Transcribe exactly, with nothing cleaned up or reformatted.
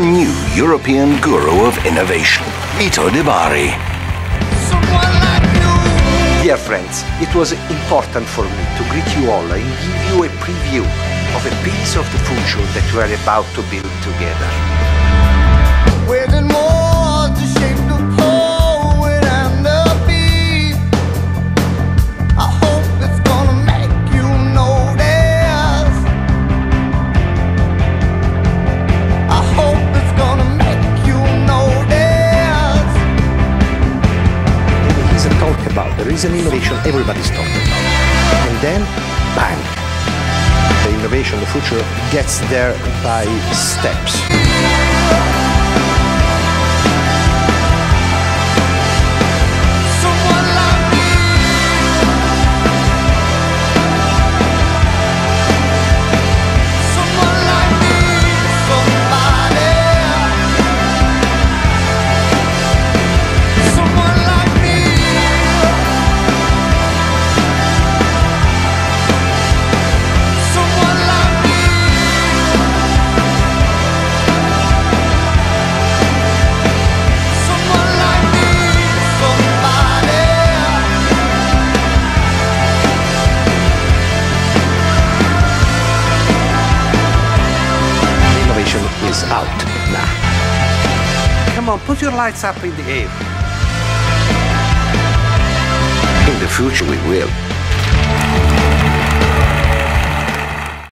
new European guru of innovation, Vito Di Bari. Dear friends, it was important for me to greet you all and give you a preview of a piece of the future that we are about to build together. There is an innovation everybody's talking about. And then, bang! The innovation, the future, gets there by steps. Is out now. Come on, put your lights up in the air. In the future we will.